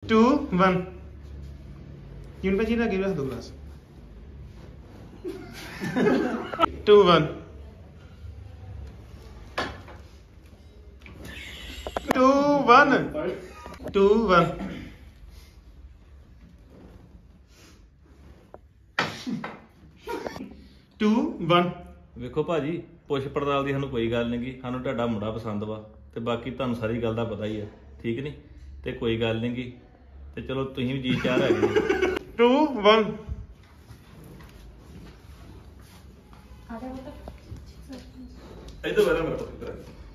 2 1 यून पे जीना give us दो ग्लास 2 1 2 1 2 1 2 1 ਵੇਖੋ ਭਾਜੀ ਪੁੱਛ ਪੜਤਾਲ ਦੀ ਸਾਨੂੰ ਕੋਈ ਗੱਲ ਨਹੀਂ ਗੀ ਸਾਨੂੰ ਤੁਹਾਡਾ ਮੁੰਡਾ ਪਸੰਦ ਵਾ ਤੇ ਬਾਕੀ ਤੁਹਾਨੂੰ ਸਾਰੀ ਗੱਲ ਦਾ ਪਤਾ ਹੀ ਹੈ ਠੀਕ ਨਹੀਂ ਤੇ ਕੋਈ ਗੱਲ ਨਹੀਂ ਗੀ ਤੇ ਚਲੋ ਤੁਸੀਂ ਵੀ ਜੀ ਚਾਹ ਹੈਗੇ 2 1 ਇਧਰ ਬੈਠਾ ਮੇਰਾ ਪੁੱਤਰ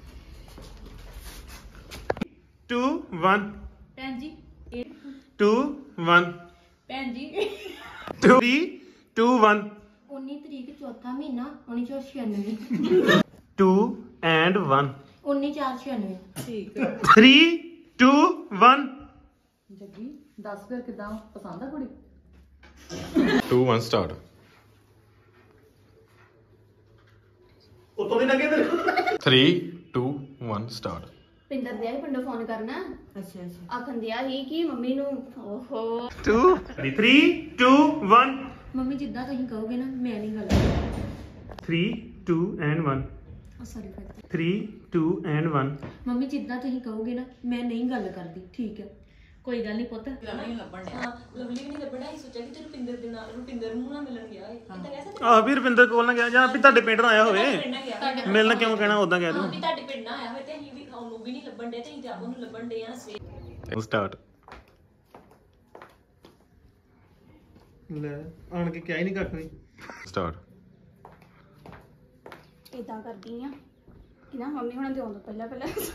2 1 ਭੈਣ ਜੀ 2 1 ਭੈਣ ਜੀ 2 2 1 19 ਤਰੀਕ ਚੌਥਾ ਮਹੀਨਾ 1996 2 and 1 1996 ਠੀਕ 3 2 1 ਜੱਗੀ ਦੱਸ ਫਿਰ ਕਿਦਾਂ ਪਸੰਦ ਆ ਕੁੜੀ 2 1 start ਉੱਤੋਂ ਦੀ ਲੱਗੇ ਤੇਰੇ 3 2 1 start ਪਿੰਦਰ ਦਿਆ ਹੀ ਪਿੰਡੋਂ ਫੋਨ ਕਰਨਾ ਅੱਛਾ ਆਖਣ ਦਿਆ ਸੀ ਕਿ ਮੰਮੀ ਨੂੰ ਓਹੋ 2 3 2 1 ਮੰਮੀ ਜਿੱਦਾਂ ਤੁਸੀਂ ਕਹੋਗੇ ਨਾ ਮੈਂ ਨਹੀਂ ਗੱਲ 3 2 and 1 ਸੌਰੀ 3 2 and 1 ਮੰਮੀ ਜਿੱਦਾਂ ਤੁਸੀਂ ਕਹੋਗੇ ਨਾ ਮੈਂ ਨਹੀਂ ਗੱਲ ਕਰਦੀ ਠੀਕ ਹੈ ਕੋਈ ਗੱਲ ਨਹੀਂ ਪੁੱਤ ਨਹੀਂ ਲੱਭਣ ਡਿਆ ਹਾਂ ਲਵਲੀ ਵੀ ਨਹੀਂ ਲੱਭਣਾ ਹੀ ਸੋਚਿਆ ਕਿ ਤੇ ਰੁਪਿੰਦਰ ਦੇ ਨਾਲ ਰੁਪਿੰਦਰ ਨੂੰ ਨਾ ਮਿਲਣ ਗਿਆ ਏ ਕਿੱਦਾਂ ਕਹਿ ਸਕਦੇ ਆ ਵੀ ਰਵਿੰਦਰ ਕੋਲ ਨਾ ਗਿਆ ਜਾਂ ਵੀ ਤੁਹਾਡੇ ਪਿੰਡ ਨਾ ਆਇਆ ਹੋਵੇ ਪਿੰਡ ਨਾ ਗਿਆ ਮਿਲਣ ਕਿਉਂ ਕਹਿਣਾ ਉਦਾਂ ਕਹਿ ਹਾਂ ਦਿਓ ਵੀ ਤੁਹਾਡੇ ਪਿੰਡ ਨਾ ਆਇਆ ਹੋਵੇ ਤੇ ਅਸੀਂ ਵੀ ਉਹਨੂੰ ਵੀ ਨਹੀਂ ਲੱਭਣ ਡਿਆ ਤੇ ਅਸੀਂ ਤੇ ਆਪ ਉਹਨੂੰ ਲੱਭਣ ਡੇ ਆ ਸਵੇਰ ਸਟਾਰਟ ਲੈ ਆਣ ਕੇ ਕਿਹਾ ਹੀ ਨਹੀਂ ਕੱਖ ਵੀ ਸਟਾਰਟ ਇਦਾਂ ਕਰਦੀ ਆ ਕਿ ਨਾ ਮੰਮੀ ਹੁਣਾਂ ਦੇ ਆਉਣ ਤੋਂ ਪਹਿਲਾਂ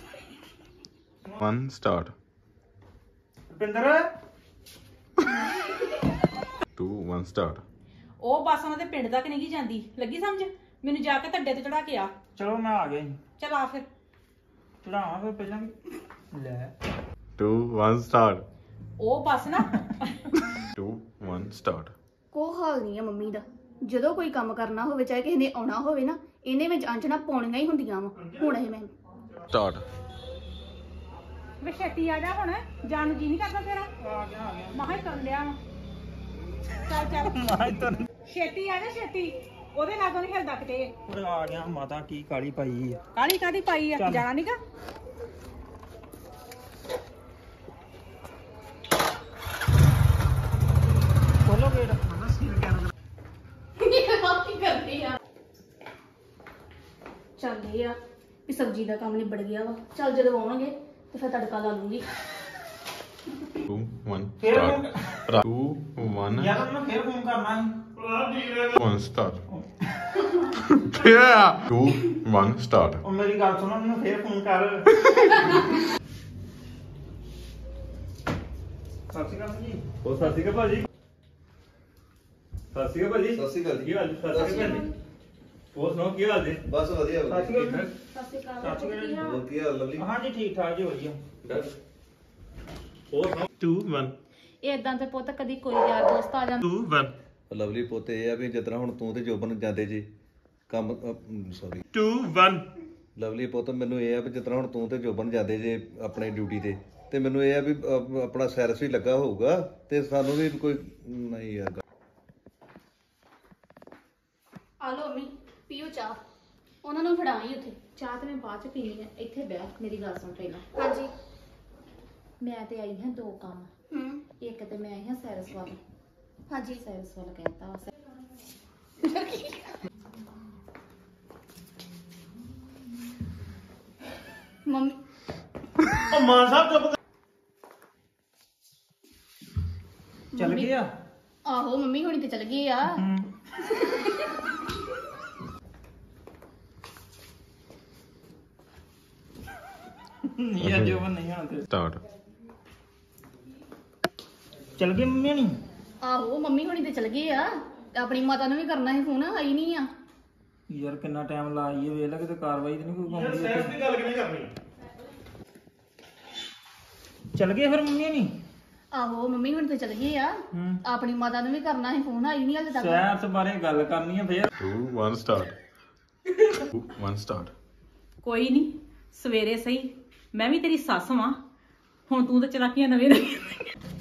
1 ਸਟਾਰਟ ਪਿੰਦਰ 2 1 ਸਟਾਰਟ ਉਹ ਬੱਸ ਉਹਨਾਂ ਦੇ ਪਿੰਡ ਤੱਕ ਨਹੀਂ ਗਈ ਜਾਂਦੀ ਲੱਗੀ ਸਮਝ ਮੈਨੂੰ ਜਾ ਕੇ ਧੱਡੇ ਤੇ ਚੜਾ ਕੇ ਆ ਚਲੋ ਮੈਂ ਆ ਗਿਆ ਜੀ ਚਲ ਆ ਫਿਰ ਚੜਾਵਾਂ ਫਿਰ ਪਹਿਲਾਂ ਲੈ 2 1 ਸਟਾਰਟ ਉਹ ਬੱਸ ਨਾ 2 1 ਸਟਾਰਟ ਕੋ ਹਾਲ ਨਹੀਂ ਆ ਮੰਮੀ ਦਾ ਜਦੋਂ ਕੋਈ ਕੰਮ ਕਰਨਾ ਹੋਵੇ ਚਾਹੇ ਕਿਸੇ ਨੇ ਆਉਣਾ ਹੋਵੇ ਨਾ ਇਹਨੇ ਵਿੱਚ ਅੰਚਣਾ ਪਾਉਣੀਆਂ ਹੀ ਹੁੰਦੀਆਂ ਵਾ ਹੁਣ ਇਹ ਮੈਂ ਸਟਾਰਟ ਵੇ ਛੇਤੀ ਆ ਜਾ ਹੁਣ ਜਾਣ ਨੂੰ ਜੀ ਨਹੀਂ ਕਰਦਾ ਤੇਰਾ ਆ ਗਿਆ ਮਹਾ ਹੀ ਕਰਨ ਲਿਆ ਵਾ ਚੱਲ ਛੇਤੀ ਆ ਜਾ ਛੇਤੀ ਉਹਦੇ ਲਾਗੋਂ ਨਹੀਂ ਹਿਲਦਾ ਕਿਤੇ ਉਹ ਆ ਗਿਆ ਮਾਤਾ ਕੀ ਕਾਲੀ ਪਾਈ ਆ ਕਾਲੀ ਕਾਦੀ ਪਾਈ ਆ ਚੱਲ। ਜਾਣਾ ਨਹੀਂਗਾ ਖੋਲੋ ਗੇਟ ਕੀ ਕਰਦੀ ਆ ਚੱਲ ਇਹ ਆ ਵੀ ਸਬਜ਼ੀ ਦਾ ਕੰਮ ਨਿਬੜ ਗਿਆ ਵਾ ਚੱਲ ਜਦੋਂ ਆਉਣਗੇ ਤੇ ਫਿਰ ਤੜਕਾ ਲਾ ਲੂੰਗੀ 2 1 ਸਟਾਰਟ 2 1 ਯਾਰ ਮੈਂ ਫੇਰ ਫੋਨ ਕਰਨਾ ਸੀ 1 ਸਟਾਰਟ yeah 2 1 ਸਟਾਰਟ ਉਹ ਮੇਰੀ ਗੱਲ ਸੁਣੋ ਮੈਨੂੰ ਫੇਰ ਫੋਨ ਕਰ ਸਤਿ ਸ਼੍ਰੀ ਅਕਾਲ ਜੀ ਉਹ ਸਤਿ ਸ਼੍ਰੀ ਅਕਾਲ ਭਾਜੀ ਸਤਿ ਸ਼੍ਰੀ ਅਕਾਲ ਭਾਜੀ ਸਤਿ ਸ਼੍ਰੀ ਅਕਾਲ ਜੀ। ਕੀ ਹਾਲ ਜੀ? ਸਤਿ ਸ਼੍ਰੀ ਅਕਾਲ ਜੀ ਹੋਰ ਸੁਣਾਓ ਕੀ ਹਾਲ ਜੀ ਬਸ ਵਧੀਆ ਸਤਿ ਸ਼੍ਰੀ ਅਕਾਲ ਸਤਿ ਸ਼੍ਰੀ ਅਕਾਲ ਸਤਿ ਸ਼੍ਰੀ ਅਕਾਲ ਹੋਰ ਕੀ ਹਾਲ ਲਵਲੀ ਹਾਂ ਜੀ ਠੀਕ ਠਾਕ ਜੀ ਵਧੀਆ ਹੋਰ ਸੁਣਾਓ 2 1 ਇਦਾਂ ਤੇ ਪੁੱਤ ਕਦੀ ਕੋਈ ਯਾਰ ਦੋਸਤ ਆ ਜਾਂਦਾ 2 1 ਲਵਲੀ ਪੁੱਤ ਇਹ ਆ ਵੀ ਜਿਸ ਤਰ੍ਹਾਂ ਹੁਣ ਤੂੰ ਤੇ ਜੋਬਨ ਜਾਂਦੇ ਜੀ ਕੰਮ ਸੌਰੀ 2 1 ਲਵਲੀ ਪੁੱਤ ਮੈਨੂੰ ਇਹ ਆ ਵੀ ਜਿਸ ਤਰ੍ਹਾਂ ਹੁਣ ਤੂੰ ਤੇ ਜੋਬਨ ਜਾਂਦੇ ਜੇ ਆਪਣੇ ਡਿਊਟੀ ਤੇ ਮੈਨੂੰ ਇਹ ਆ ਵੀ ਆਪਣਾ ਸੈਰਸ ਵੀ ਲੱਗਾ ਹੋਊਗਾ ਤੇ ਸਾਨੂੰ ਵੀ ਕੋਈ ਨਹੀਂ ਯਾਰ ਆ ਲੋ ਮੰਮੀ ਪੀਓ ਚਾਹ ਉਹਨਾਂ ਨੂੰ ਫੜਾਈ ਉੱਥੇ ਚਾਹ ਤੇ ਮੈਂ ਬਾਅਦ ਚ ਪੀਣੀ ਹੈ ਇੱਥੇ ਬਹਿ ਮੇਰੀ ਗੱਲ ਸੁਣ ਪਹਿਲਾਂ ਹਾਂਜੀ ਮੈਂ ਤੇ ਆਈ ਹਾਂ ਦੋ ਕੰਮ ਹੂੰ ਇੱਕ ਤੇ ਮੈਂ ਆਈ ਹਾਂ ਸੈਰਸ ਵੱਲ ਹਾਂਜੀ ਸੈਰਸ ਵੱਲ ਕਹਿਤਾ ਮੰਮੀ ਉਹ ਮਾਨ ਸਾਹਿਬ ਚੁੱਪ ਚੱਲ ਗਏ ਆ ਆਹੋ ਮੰਮੀ ਹੁਣੀ ਤੇ ਚਲ ਗਈ ਆ ਨਹੀਂ ਆ ਜੋਬਨ ਨਹੀਂ ਆਉਂਦੇ ਸਟਾਰਟ ਚੱਲ ਗਏ ਮੰਮੀ ਨਹੀਂ ਆਹੋ ਮੰਮੀ ਹੁਣੀ ਤੇ ਚਲ ਗਈ ਆ ਆਪਣੀ ਮਾਤਾ ਨੂੰ ਵੀ ਕਰਨਾ ਸੀ ਫੋਨ ਆਈ ਨਹੀਂ ਆ ਯਾਰ ਕਿੰਨਾ ਟਾਈਮ ਲਾਈਏ ਵੇਖ ਲੈ ਕਿਤੇ ਕਾਰਵਾਈ ਤੇ ਨਹੀਂ ਕੋਈ ਹੁੰਦੀ ਇੱਥੇ। ਗੱਲ ਕਿਵੇਂ ਕਰਨੀ ਚੱਲ ਗਏ ਫਿਰ ਮੰਮੀ ਨਹੀਂ ਆਹੋ ਮੰਮੀ ਹੁਣੀ ਤੇ ਚਲ ਗਈ ਆ ਹੂੰ ਆਪਣੀ ਮਾਤਾ ਨੂੰ ਵੀ ਕਰਨਾ ਸੀ ਫੋਨ ਆਈ ਨਹੀਂ ਹਾਲੇ ਤੱਕ ਸੈਰਸ ਬਾਰੇ ਗੱਲ ਕਰਨੀ ਆ ਫੇਰ 2 1 ਸਟਾਰਟ 2 1 ਸਟਾਰਟ ਕੋਈ ਨਹੀਂ ਸਵੇਰੇ ਸਹੀ ਮੈਂ ਵੀ ਤੇਰੀ ਸੱਸ ਵਾਂ ਹੁਣ ਤੂੰ ਤਾਂ ਚਲਾਕੀਆਂ ਨਵੇਂ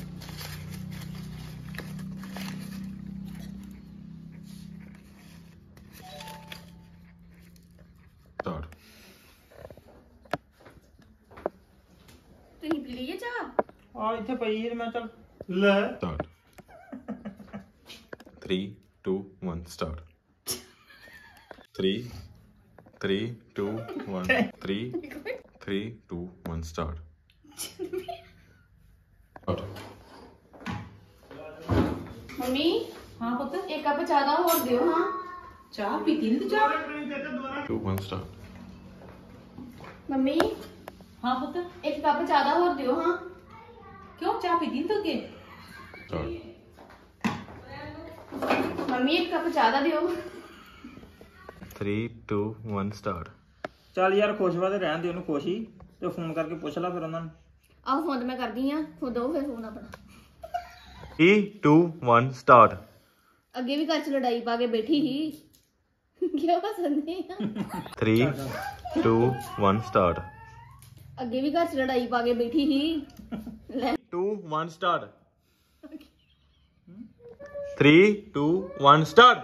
ਆ ਇੱਥੇ ਪਈ ਸੀ ਤੇ ਮੈਂ ਚੱਲ ਲੈ Start. 3, 2, 1, start. 3, 3, 2, 1, 3, 3, 2, 1, start. Start. Mummy ਹਾਂ ਪੁੱਤ ਇੱਕ ਕੱਪ ਚਾਹ ਦਾ ਹੋਰ ਦਿਓ ਹਾਂ ਚਾਹ ਪੀਤੀ ਨਹੀਂ ਤੂੰ ਚਾਹ 2, 1, start. ਮੰਮੀ ਹਾਂ ਪੁੱਤ ਇੱਕ ਕੱਪ ਚਾਹ ਦਾ ਹੋਰ ਦਿਓ ਹਾਂ ਕਿਉਂ ਚਾਹ ਪੀਤੀ ਨਹੀਂ ਤੂੰ ਅੱਗੇ Start. ਮੰਮੀ ਇੱਕ ਕੱਪ ਚਾਹ ਦਾ ਦਿਓ 3, 2, 1, start. ਚੱਲ ਯਾਰ ਖੁਸ਼ ਵਾ ਤੇ ਰਹਿਣ ਦੇ ਉਹਨੂੰ ਖੁਸ਼ ਹੀ ਤੇ ਫੋਨ ਕਰਕੇ ਪੁੱਛ ਲੈ ਫਿਰ ਉਹਨਾਂ ਨੂੰ ਆਹ ਫੋਨ ਤੇ ਮੈਂ ਕਰਦੀ ਆ ਹੁਣ ਦੋ ਫਿਰ ਫੋਨ ਆਪਣਾ 3, 2, 1, start. ਅੱਗੇ ਵੀ ਘਰ ਚ ਲੜਾਈ ਪਾ ਕੇ ਬੈਠੀ ਸੀ ਕਿਉਂ ਹੱਸਦੇ ਆ 3, 2, 1, start. ਅੱਗੇ ਵੀ ਘਰ ਚ ਲੜਾਈ ਪਾ ਕੇ ਬੈਠੀ ਸੀ ਲੈ 2, 1, start. 3, 2, 1, start.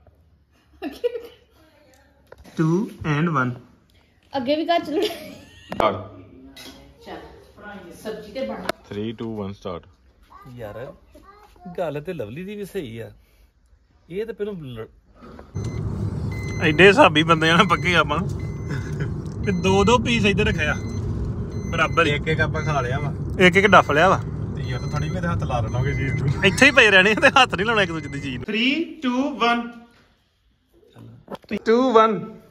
2 and 1 ਅੱਗੇ ਵੀ ਘਰ ਚ ਲੜਾਈ Start. ਚੱਲ ਸਬਜ਼ੀ ਤੇ ਬਣ 3, 2, 1, start. ਯਾਰ ਗੱਲ ਤੇ ਲਵਲੀ ਦੀ ਵੀ ਸਹੀ ਆ ਇਹ ਤਾਂ ਪਹਿਲਾਂ ਐਡੇ ਹਿਸਾਬੀ ਬੰਦੇ ਆ ਨਾ ਪੱਕੇ ਆਪਾਂ ਤੇ ਦੋ ਪੀਸ ਇੱਧਰ ਰੱਖਿਆ ਬਰਾਬਰ ਇੱਕ ਇੱਕ ਆਪਾਂ ਖਾ ਲਿਆ ਵਾ ਇੱਕ ਡੱਫ ਲਿਆ ਵਾ ਤੇ ਯਾਰ ਥੋੜੀ ਮੇਰੇ ਹੱਥ ਲਾ ਲੈਣਾਗੇ ਜੀ ਨੂੰ ਇੱਥੇ ਹੀ ਪਏ ਰਹਿਣੇ ਤੇ ਹੱਥ ਨਹੀਂ ਲਾਉਣਾ ਇੱਕ ਦੂਜੇ ਦੀ ਚੀਜ਼ ਨੂੰ 3 2 1 2 1